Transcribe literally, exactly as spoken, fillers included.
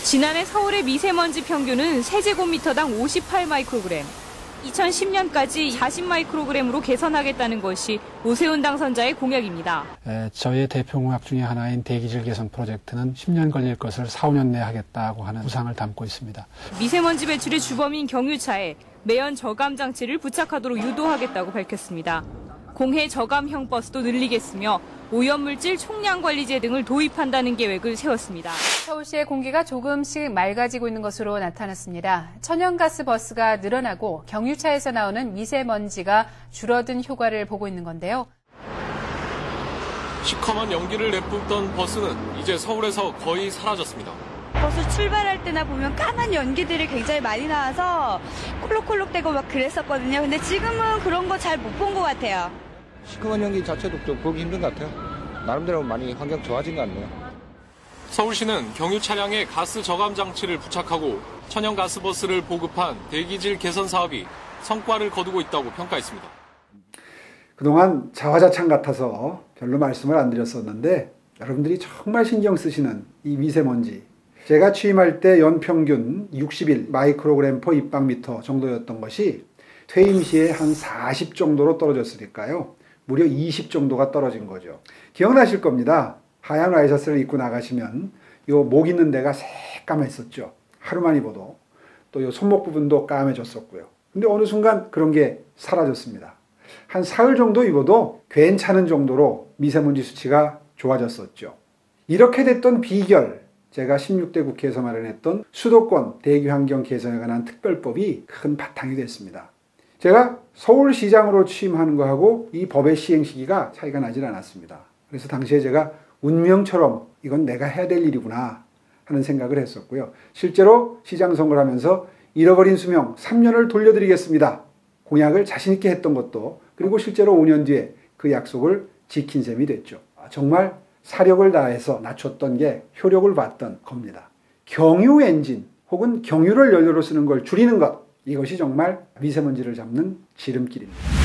지난해 서울의 미세먼지 평균은 세제곱미터당 오십팔 마이크로그램, 이천십 년까지 사십 마이크로그램으로 개선하겠다는 것이 오세훈 당선자의 공약입니다. 에, 저의 대표 공약 중에 하나인 대기질 개선 프로젝트는 십 년 걸릴 것을 사, 오 년 내에 하겠다고 하는 구상을 담고 있습니다. 미세먼지 배출의 주범인 경유차에 매연 저감 장치를 부착하도록 유도하겠다고 밝혔습니다. 공해 저감형 버스도 늘리겠으며 오염물질 총량관리제 등을 도입한다는 계획을 세웠습니다. 서울시의 공기가 조금씩 맑아지고 있는 것으로 나타났습니다. 천연가스 버스가 늘어나고 경유차에서 나오는 미세먼지가 줄어든 효과를 보고 있는 건데요. 시커먼 연기를 내뿜던 버스는 이제 서울에서 거의 사라졌습니다. 버스 출발할 때나 보면 까만 연기들이 굉장히 많이 나와서 콜록콜록대고 막 그랬었거든요. 근데 지금은 그런 거 잘 못 본 것 같아요. 시커먼 연기 자체도 좀 보기 힘든 것 같아요. 나름대로 많이 환경 좋아진 것 같네요. 서울시는 경유 차량에 가스 저감 장치를 부착하고 천연가스 버스를 보급한 대기질 개선 사업이 성과를 거두고 있다고 평가했습니다. 그동안 자화자찬 같아서 별로 말씀을 안 드렸었는데 여러분들이 정말 신경 쓰시는 이 미세먼지. 제가 취임할 때 연평균 육십일 마이크로그램 퍼 입방미터 정도였던 것이 퇴임 시에 한 사십 정도로 떨어졌으니까요. 무려 이십 정도가 떨어진 거죠. 기억나실 겁니다. 하얀 와이셔츠를 입고 나가시면 요 목 있는 데가 새까맸었죠. 하루만 입어도. 또 요 손목 부분도 까매졌었고요. 근데 어느 순간 그런 게 사라졌습니다. 한 사흘 정도 입어도 괜찮은 정도로 미세먼지 수치가 좋아졌었죠. 이렇게 됐던 비결, 제가 십육 대 국회에서 마련했던 수도권 대기환경 개선에 관한 특별법이 큰 바탕이 됐습니다. 제가 서울시장으로 취임하는 거하고 이 법의 시행 시기가 차이가 나질 않았습니다. 그래서 당시에 제가 운명처럼 이건 내가 해야 될 일이구나 하는 생각을 했었고요. 실제로 시장 선거를 하면서 잃어버린 수명 삼 년을 돌려드리겠습니다. 공약을 자신 있게 했던 것도, 그리고 실제로 오 년 뒤에 그 약속을 지킨 셈이 됐죠. 정말 사력을 다해서 낮췄던 게 효력을 봤던 겁니다. 경유 엔진 혹은 경유를 연료로 쓰는 걸 줄이는 것, 이것이 정말 미세먼지를 잡는 지름길입니다.